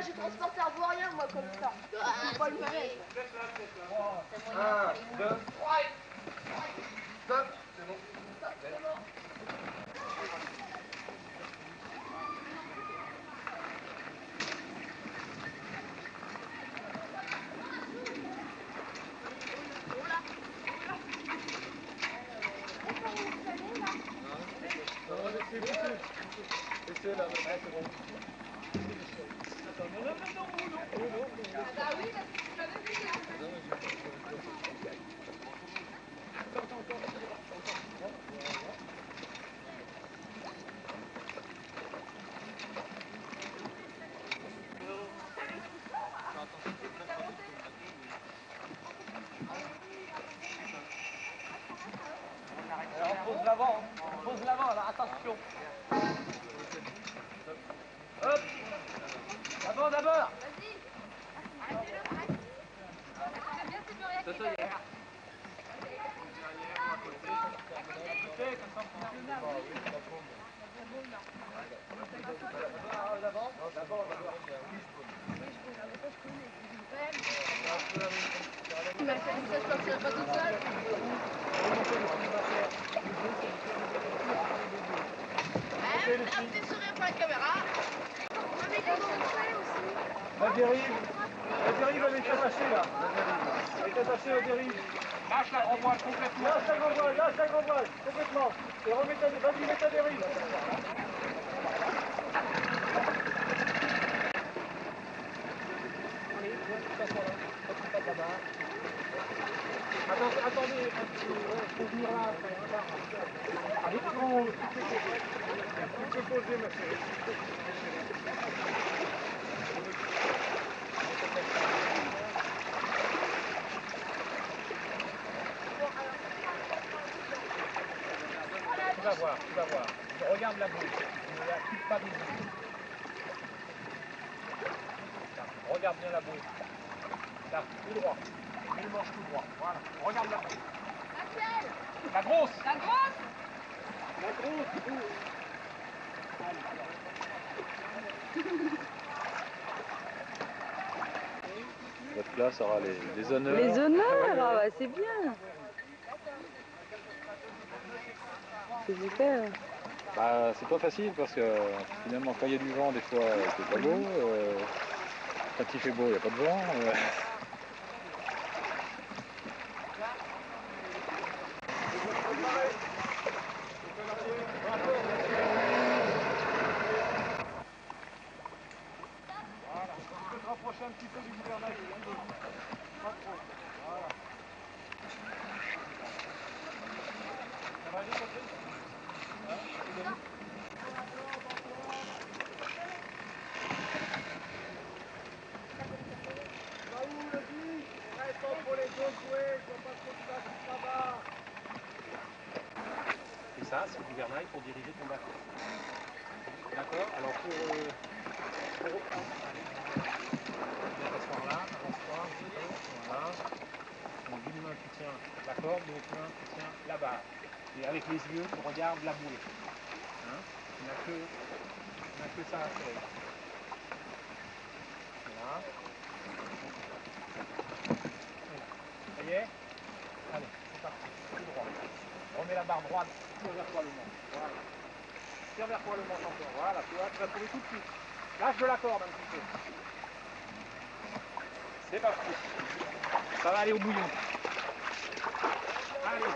j'ai transporté un vaurien, moi, comme ça. C'est pas le malaise. 1, 2, 3, stop. C'est bon. Laissez là, c'est bon. Alors on pose l'avant, alors attention. Hop. D'abord, d'abord. Vas-y. Arrêtez-le, arrête. C'est bien, c'est Gloria qui est derrière. Mais ça se sortira pas toute seule. Un petit sourire pour la caméra. La dérive, elle est attachée là. Elle est attachée aux dérives. Lâche la grand voile complètement. Lâche la grand voile, complètement. Et remets vas-y, mets ta dérive. Attendez, faut venir là après. Allez, tu peux poser ma chérie. Tu vas voir. Regarde la bouche. Ne la quitte pas des yeux. Regarde bien la bouche. Là, tout droit. Mets le manche tout droit. Voilà. Regarde la bouche. Laquelle? La grosse. La grosse? La grosse. Votre classe aura les honneurs. Les honneurs, ah bah, c'est bien. C'est super. Bah, c'est pas facile parce que finalement quand il y a du vent des fois c'est pas beau. Quand il fait beau il n'y a pas de vent. Voilà, on peut te rapprocher un petit peu du gouvernail si tu veux. Pas trop. Voilà. Ça va aller, Patrick? Va où le dit? Reste entre les deux jouets, je vois pas trop de place là-bas. Et ça, c'est le gouvernail pour diriger ton bateau. D'accord? Alors pour t'asseoir là, avance-toi un petit peu, voilà. Donc d'une main tu tiens la corde, de l'autre main tu tiens la barre. Et avec les yeux, tu regardes la bouée. Hein? Tu n'as que ça à faire. Voilà. Ça y est? Allez, c'est parti. Tout droit. Remets la barre droite, tire vers toi le manche. Voilà. Tire vers toi le manche encore. Voilà, tu vas trouver tout de suite. Lâche de la corde un petit peu. C'est parti. Ça va aller au bouillon. Allez.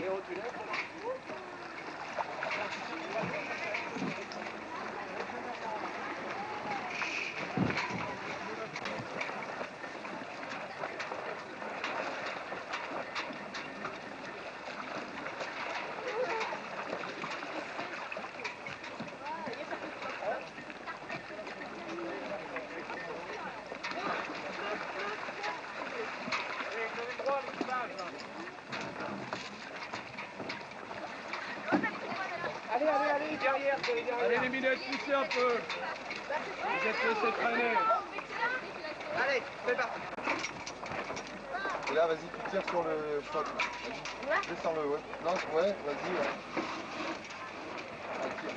Léo, tu lèves? Allez, allez, allez, derrière, derrière. Allez les minutes, poussez un peu. Vous êtes laissés traîner. Allez, fais parti. Et là, vas-y, tu tires sur le choc. Vas-y. Descends-le, ouais. Non, ouais, vas-y, ouais. Allez, tire.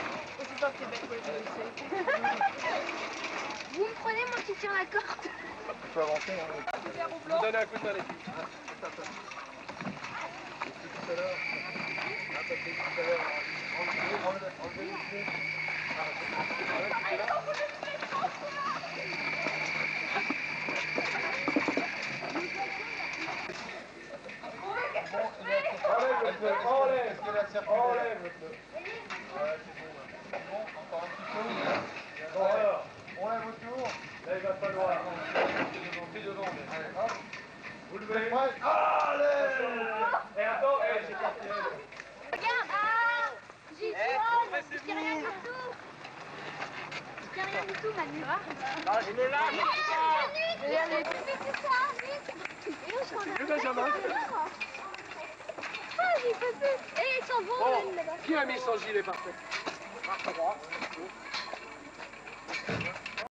Vous me prenez, moi qui tire la corde. Tu peux avancer, hein. Je vous donne un coup de main, les filles. Depuis tout à l'heure. Ah, t'as fait tout à l'heure. Enlevez les pieds. Enlève, Est-ce qu'elle a circulé? enlève. Ouais, c'est bon. C'est bon, encore un petit peu. Bon, alors, On lève autour. là, il va falloir. T'es devant. Allez, hop. Vous levez. Ouais. Et attends, j'ai parti. Regarde, j'y suis, je tiens rien du tout. Je tiens rien du tout, Manu. Non, je me lâche. Manu, fais ça, vite. Et là, je prends Le Benjamin. Ah, j'ai pas fait. Et ils s'en vont, Bon, là-bas. qui a mis son gilet par terre? Marche droit.